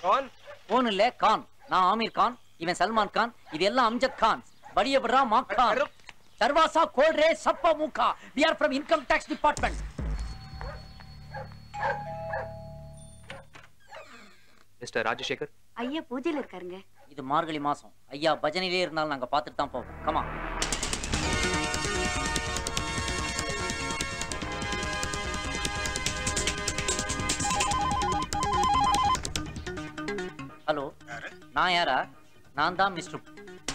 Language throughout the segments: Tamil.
कौन? कौन இல்ல கான். நான் ஆமீர் கான், இவன் சல்மான் கான், இது எல்லாம் அம்ஜத் கான். बड़िया बड़ा माँ खान. दरवाजा खोल रे सप्पा मुखा. We are from income tax department. Mister Rajasekar. ஐயா பூஜையில இருக்காருங்க. இது மார்கழி மாசம். ஐயா பஜனையிலே இருந்தாலும் நாங்க பார்த்துட்டு தான் போவோம். கமா. ஹலோ. நான் யாரா? நான் தான் மிஸ்டர்.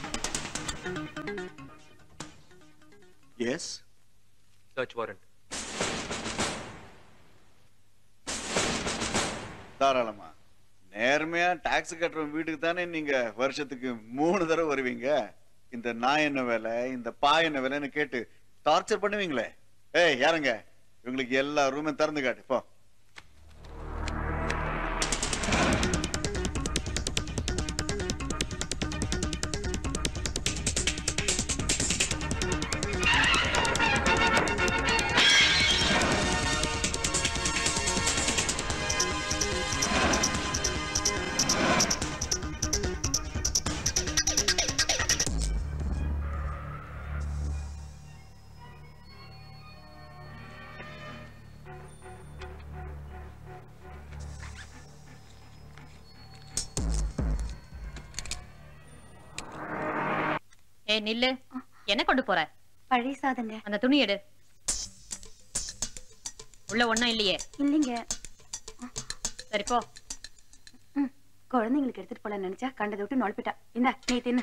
Yes. Search warrant. தாராளமா. நேர்மையா டாக்ஸ் கட்டுற வீட்டுக்கு தானே நீங்க வருஷத்துக்கு 3 தடவை வருவீங்க. இந்த நாய் என்ன வேலை, இந்த பாய் என்ன வேலைன்னு கேட்டு டார்ச்சர் பண்ணுவீங்களே. ஏய் யாருங்க, இவங்களுக்கு எல்லா ரூமும் திறந்து காட்டு போ. ஏய் நில்லு. என்ன கொண்டு போற? பழைய சாதங்க. அந்த துணி எடு. உள்ள ஒண்ணும் இல்லையே. இல்லைங்க. சரி போ. குழந்தைங்களுக்கு எடுத்துட்டு போல நினைச்சா கண்டதை விட்டு நொழப்பிட்டா. இந்த நீ தின்னு.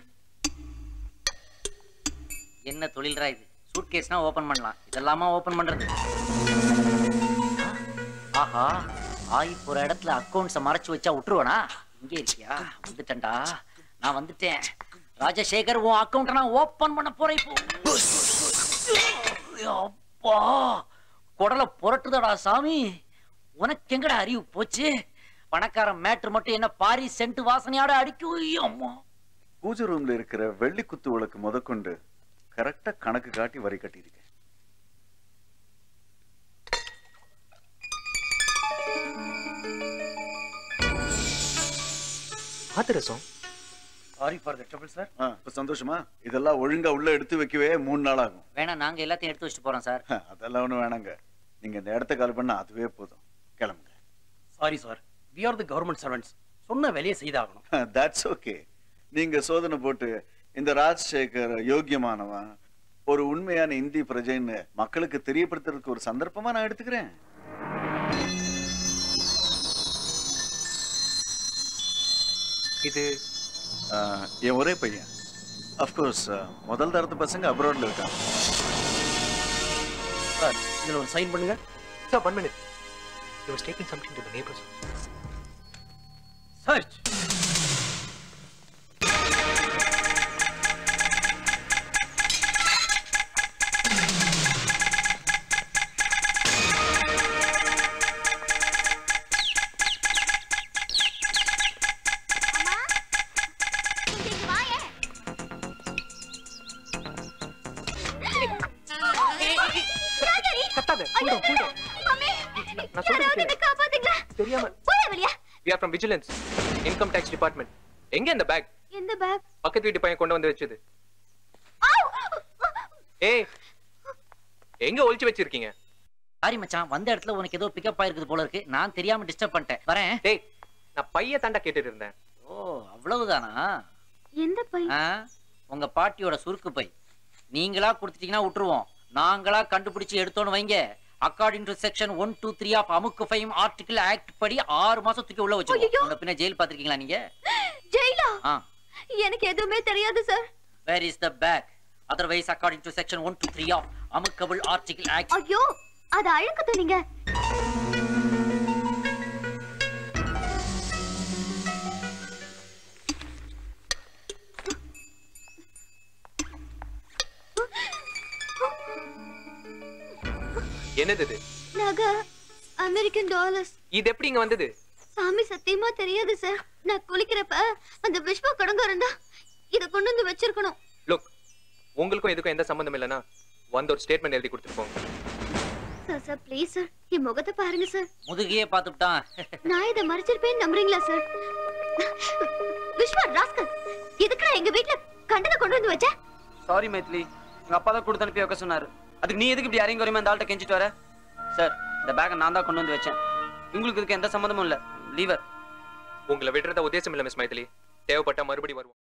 என்ன தொழில்ரா இது? சூட்கேஸ்னா ஓபன் பண்ணலாம், இதெல்லாமா ஓபன் பண்றது? ஆஹா, ஆயி போற இடத்துல அக்கவுண்ட்ஸை மறைச்சு வச்சா விட்டுருவானா? இங்கே இருக்கியா? வந்துட்டேன்டா, நான் வந்துட்டேன். ராஜசேகர், உன் அக்கவுண்ட் நான் ஓபன் பண்ண போறேன் இப்போ. அப்பா, குடலை புரட்டுதடா சாமி. உனக்கு எங்கடா அறிவு போச்சு? பணக்காரன் மேட்ரு மட்டும் என்ன பாரி சென்ட் வாசனையோட அடிக்கும். அம்மா, பூஜை ரூம்ல இருக்கிற வெள்ளி குத்து விளக்கு முதற்கொண்டு கரெக்டா கணக்கு காட்டி வரி கட்டியிருக்கேன். ஆத்திரசம். Sorry for the trouble sir. இப்ப சந்தோஷமா? இதெல்லாம் ஒழுங்கா உள்ள எடுத்து வைக்கவே 3 நாள் ஆகும். வேணா, நாங்க எல்லாத்தையும் எடுத்து வச்சுட்டு போறோம் சார். அதெல்லாம் ஒண்ணும் வேணாங்க. நீங்க இந்த இடத்த கால் பண்ணா அதுவே போதும். கிளம்புங்க. Sorry sir, we are the government servants. சொன்ன வேலையை செய்தாகணும். That's okay. நீங்க சோதனை போட்டு இந்த ராஜசேகர் யோக்கியமானவன், ஒரு உண்மையான இந்தி பிரஜைன்னு மக்களுக்கு தெரியப்படுத்துறதுக்கு ஒரு சந்தர்ப்பமா நான் எடுத்துக்கிறேன். இது என் ஒரே பையன். அஃப்கோர்ஸ் முதல் தரத்து பசங்க அப்ராட்ல இருக்காங்க. சார், இதுல ஒரு சைன் பண்ணுங்க. Sir, 1 minute. He was taking something to the neighbors. Search. We are from vigilance, income tax department. எங்க இந்த பேக்? இந்த பேக் பக்கத்து வீட்டு பையன் கொண்டு வந்து வச்சது. ஏய், எங்க ஒளிச்சு வச்சிருக்கீங்க? சாரி மச்சான், வந்த இடத்துல உனக்கு ஏதோ பிக்கப் ஆயிருக்குது போல இருக்கு. நான் தெரியாம டிஸ்டர்ப் பண்ணிட்டேன். வரேன். டேய், நான் பைய தாண்டா கேட்டுட்டு இருந்தேன். ஓ, அவ்வளவுதானா? எந்த பை? உங்க பாட்டியோட சுருக்கு பை. நீங்களா கொடுத்துட்டீங்கன்னா விட்டுருவோம். நாங்களா கண்டுபிடிச்சு எடுத்தோன்னு வைங்க, அக்கார்டிங் டு செக்ஷன் 123 ஆஃப் அமுக்கு ஃபைம் ஆர்டிகிள் ஆக்ட் படி 6 மாசத்துக்கு உள்ள வச்சிருக்கோம். உங்க பின்ன ஜெயில் பாத்திருக்கீங்களா நீங்க? ஜெயிலா? எனக்கு எதுவுமே தெரியாது sir. Where is the bag? Otherwise according to section 123 of amicable article act. ஐயோ, அது அழுக்கு துணிங்க. என்னது இது? நகை, அமெரிக்கன் டாலர்ஸ். இது எப்படி இங்க வந்தது? சாமி சத்தியமா தெரியாது சார். நான் குளிக்கிறப்ப அந்த விஸ்வ கடங்காரன் தான் இத கொண்டு வந்து வச்சிருக்கணும். லுக், உங்களுக்கும் இதுக்கும் எந்த சம்பந்தம் இல்லனா வந்து ஒரு ஸ்டேட்மென்ட் எழுதி கொடுத்துட்டு போங்க. சார் ப்ளீஸ் சார், என் முகத்தை பாருங்க சார். முதுகியே பாத்துட்டான். நான் இத மறைச்சிருப்பேன்னு நம்புறீங்களா சார்? விஸ்வா ராஸ்கல், எதுக்குடா எங்க வீட்ல கண்டன கொண்டு வந்து வச்ச? சாரி மைத்லி, எங்க அப்பா தான் கொடுத்து அனுப்பி வைக்க சொன்னாரு. அதுக்கு நீ எதுக்கு இப்படி இறங்கி வருமே அந்த ஆள்கிட்ட கெஞ்சிட்டு வர? சார், இந்த பேக்கை நான் தான் கொண்டு வந்து வச்சேன். உங்களுக்கு இதுக்கு எந்த சம்மந்தமும் இல்ல. லீவர். உங்களை விடுறத உத்தேசம் இல்ல மிஸ் மைதிலி. தேவைப்பட்டா மறுபடியும் வருவோம்.